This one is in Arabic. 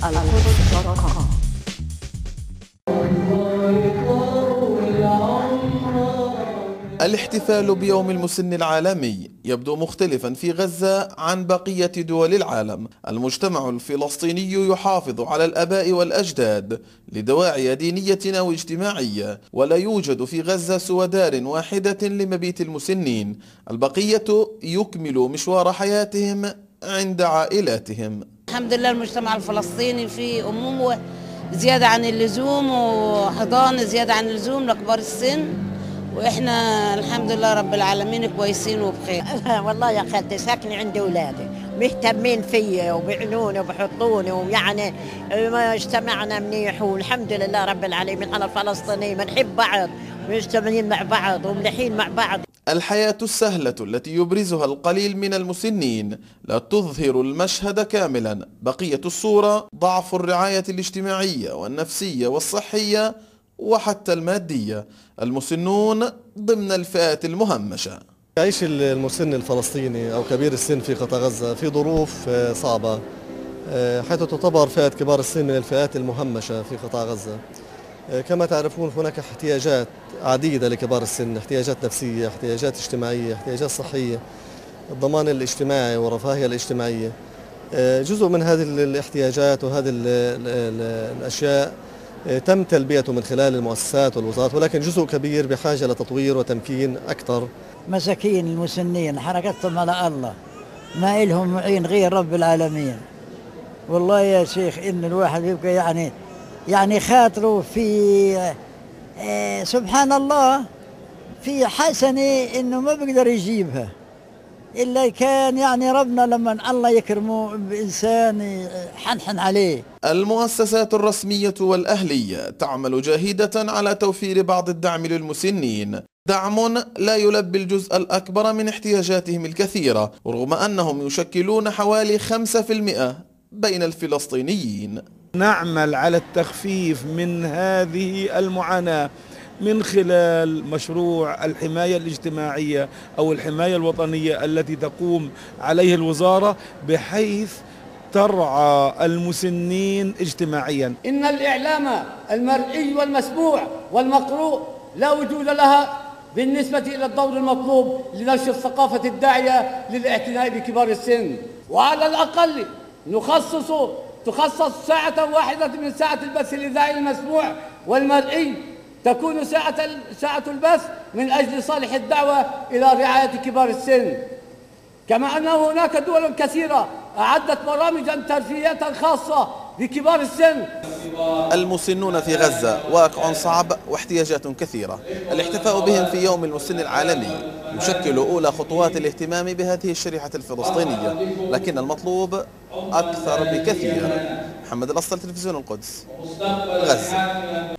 القدس.com. الاحتفال بيوم المسن العالمي يبدو مختلفا في غزة عن بقية دول العالم. المجتمع الفلسطيني يحافظ على الآباء والأجداد لدواعي دينية أو اجتماعية، ولا يوجد في غزة سوى دار واحدة لمبيت المسنين، البقية يكملوا مشوار حياتهم عند عائلاتهم. الحمد لله المجتمع الفلسطيني فيه أمومة زيادة عن اللزوم وحضانة زيادة عن اللزوم لكبار السن، واحنا الحمد لله رب العالمين كويسين وبخير. والله يا خالتي ساكنه عند اولادي مهتمين فيا وبيعنوني وبحطوني، ويعني اجتمعنا منيح والحمد لله رب العالمين. على الفلسطينيين بنحب بعض ومجتمعين مع بعض وملحين مع بعض. الحياة السهلة التي يبرزها القليل من المسنين لا تظهر المشهد كاملا. بقية الصورة ضعف الرعاية الاجتماعية والنفسية والصحية وحتى المادية. المسنون ضمن الفئات المهمشة. يعيش المسن الفلسطيني أو كبير السن في قطاع غزة في ظروف صعبة، حيث تعتبر فئة كبار السن من الفئات المهمشة في قطاع غزة. كما تعرفون هناك احتياجات عديدة لكبار السن، احتياجات نفسية، احتياجات اجتماعية، احتياجات صحية، الضمان الاجتماعي والرفاهية الاجتماعية. جزء من هذه الاحتياجات وهذه الأشياء تم تلبيته من خلال المؤسسات والوزارات، ولكن جزء كبير بحاجة لتطوير وتمكين أكثر. مساكين المسنين حركتهم على الله، ما إلهم معين غير رب العالمين. والله يا شيخ إن الواحد يبقى يعني خاطره في سبحان الله في حسنة إنه ما بيقدر يجيبها إلا كان يعني ربنا لما الله يكرمه بإنسان حنحن عليه. المؤسسات الرسمية والأهلية تعمل جاهدة على توفير بعض الدعم للمسنين، دعم لا يلبي الجزء الأكبر من احتياجاتهم الكثيرة، رغم أنهم يشكلون حوالي 5% بين الفلسطينيين. نعمل على التخفيف من هذه المعاناة من خلال مشروع الحماية الاجتماعية أو الحماية الوطنية التي تقوم عليه الوزارة، بحيث ترعى المسنين اجتماعيا. إن الإعلام المرئي والمسموع والمقروء لا وجود لها بالنسبة إلى الدور المطلوب لنشر الثقافة الداعية للاعتناء بكبار السن، وعلى الأقل تخصص ساعة واحدة من ساعة البث الإذاعي المسموع والمرئي، تكون ساعة البث من أجل صالح الدعوة إلى رعاية كبار السن. كما أن هناك دول كثيرة أعدت برامجا ترفيهية خاصة بكبار السن. المسنون في غزة واقع صعب واحتياجات كثيرة. الاحتفاء بهم في يوم المسن العالمي يشكل أولى خطوات الاهتمام بهذه الشريحة الفلسطينية، لكن المطلوب أكثر بكثير. محمد الأسطل، تلفزيون القدس، غزة.